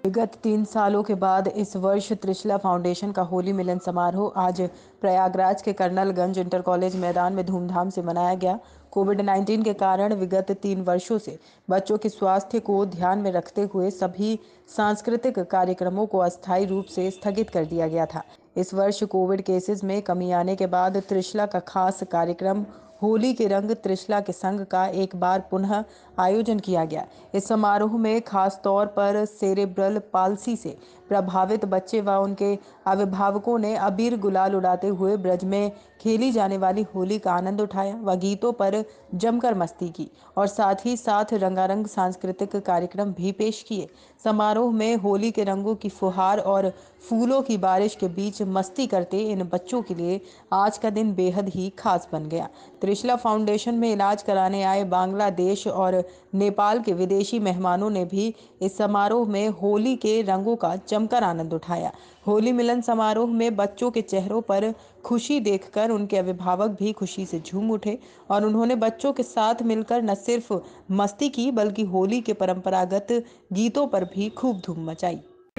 विगत 3 सालों के बाद इस वर्ष त्रिशला फाउंडेशन का होली मिलन समारोह आज प्रयागराज के कर्नलगंज इंटर कॉलेज मैदान में धूमधाम से मनाया गया। कोविड-19 के कारण विगत 3 वर्षों से बच्चों के स्वास्थ्य को ध्यान में रखते हुए सभी सांस्कृतिक कार्यक्रमों को अस्थायी रूप से स्थगित कर दिया गया था। इस वर्ष कोविड केसेस में कमी आने के बाद त्रिशला का खास कार्यक्रम होली के रंग त्रिशला के संग का एक बार पुनः आयोजन किया गया। इस समारोह में खास तौर पर सेरेब्रल पाल्सी से प्रभावित बच्चे व उनके अभिभावकों ने अबीर गुलाल उड़ाते हुए ब्रज में खेली जाने वाली होली का आनंद उठाया व गीतों पर जमकर मस्ती की और साथ ही साथ रंगारंग सांस्कृतिक कार्यक्रम भी पेश किए। समारोह में होली के रंगों की फुहार और फूलों की बारिश के बीच मस्ती करते इन बच्चों के लिए आज का दिन बेहद ही खास बन गया। त्रिशला फाउंडेशन में इलाज कराने आए बांग्लादेश और नेपाल के विदेशी मेहमानों ने भी इस समारोह में होली के रंगों का जमकर आनंद उठाया। होली मिलन समारोह में बच्चों के चेहरों पर खुशी देखकर उनके अभिभावक भी खुशी से झूम उठे और उन्होंने बच्चों के साथ मिलकर न सिर्फ मस्ती की बल्कि होली के परंपरागत गीतों पर भी खूब धूम मचाई।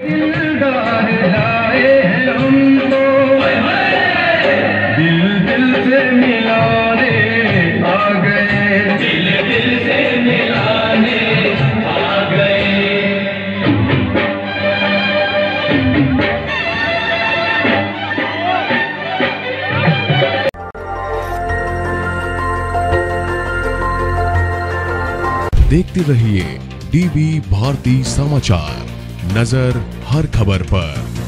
देखते रहिए डीबी भारती समाचार, नजर हर खबर पर।